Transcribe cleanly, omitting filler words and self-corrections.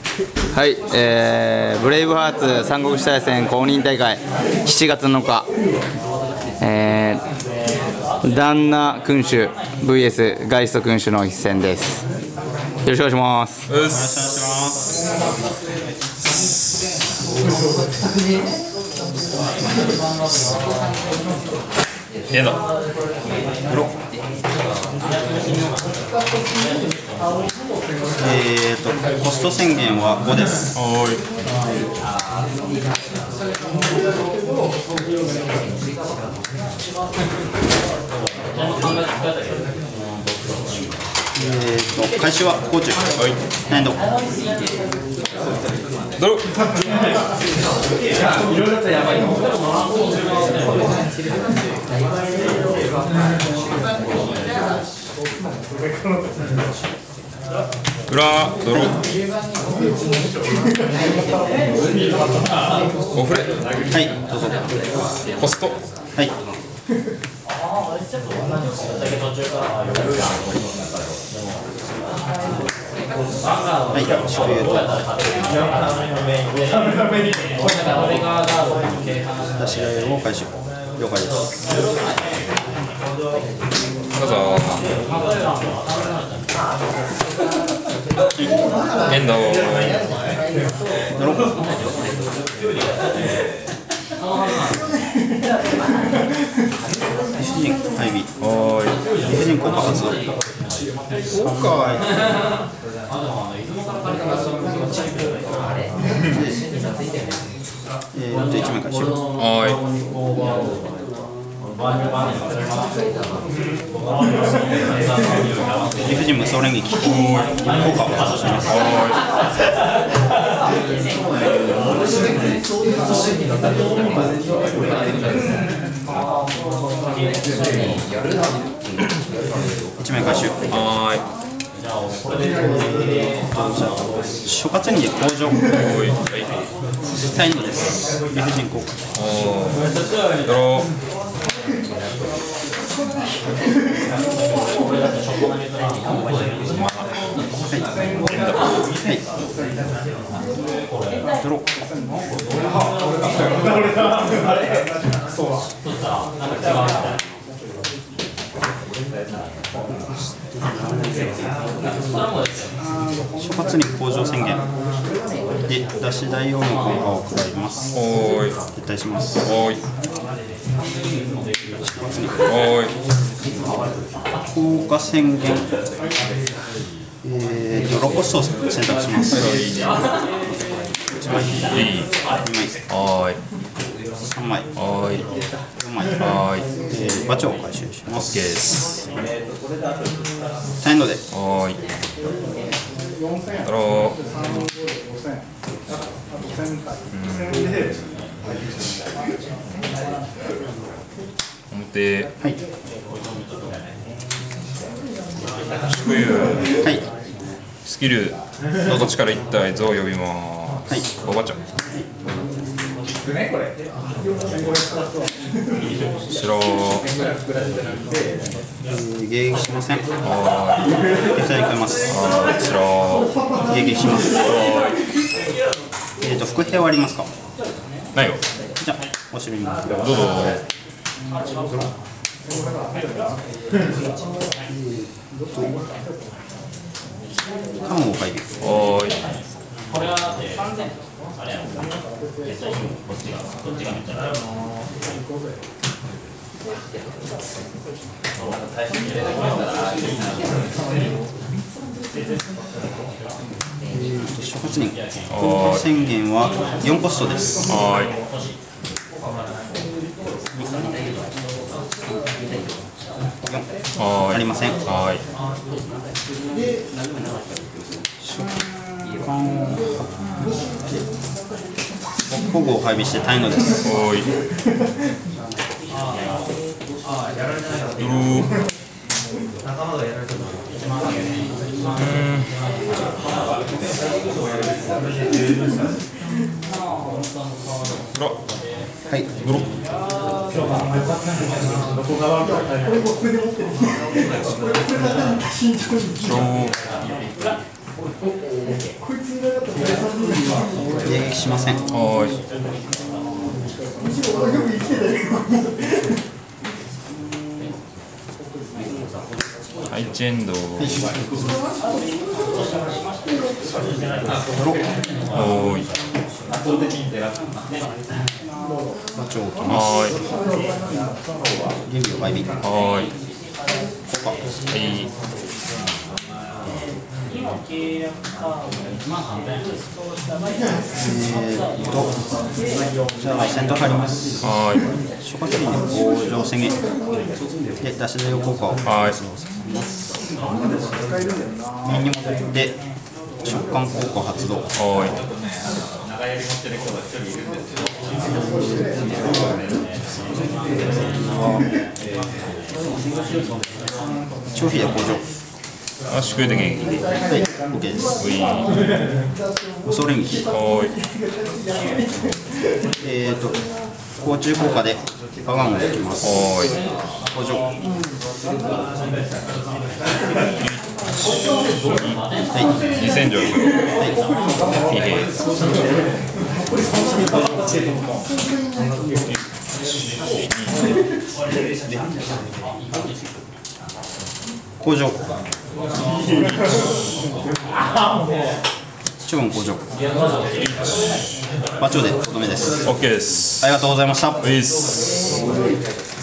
はい、ブレイブハーツ三国志大戦公認大会7月7日、旦那君主 VS ガイスト君主の一戦です。よろしくお願いします。 よろしくお願いします。エンドコスト宣言は5です。開始は高中。エンド。 ドロー。裏ドロー。オフレ。 はい、どうぞ。 コスト。 はい。はい、宿遊と出し合いを開始。了解です。 どうぞ。エンド。 ドロー。理不尽配備。理不尽効果発動。そうかい。1枚回収。理不尽無双連撃。効果を発動します。1枚回収。諸葛に工場タイムです。理不尽効果。 ドロー。 ドロー。諸葛に工場宣言で出し台用の効果を配ります。撤退します。効果宣言、ロコストを選択します。1枚、2枚、3枚、4枚、バチを回収します。タイエンドで。 ドロー。表。 はい。 宿遊。 はい。 スキル。どっちから1体像を呼びます。 はい。 おばちゃん。白。 迎撃しません。 はい。 手伝い変えます。 白。 迎撃します。伏兵はありますか？ ないよ。 じゃあ、お尻に。どうぞ。カンを配備。諸葛人宣言は4コストです。ありません。保護を配備してタイノです。はい。 迎撃しません。 はい。はい、チェンド。おーい。 バチを置きます。 は準備を倍引き。 ーい。はーい。 効果。 はい。 じゃあ先頭入ります。 はーい。 初夏に5乗宣言で出し出用効果をはい。 面に戻って食感効果発動。 はーい。 消費で向上。 圧縮で元気。 はい、OK です。 うい。 恐れ撃。 はーい。 甲虫効果でバガンをできます。 はーい。 補助。はい。 2000乗。はい。いいね。 工場。超音工場。バチョウでとどめです。 OK です。 ありがとうございました。 ういっす。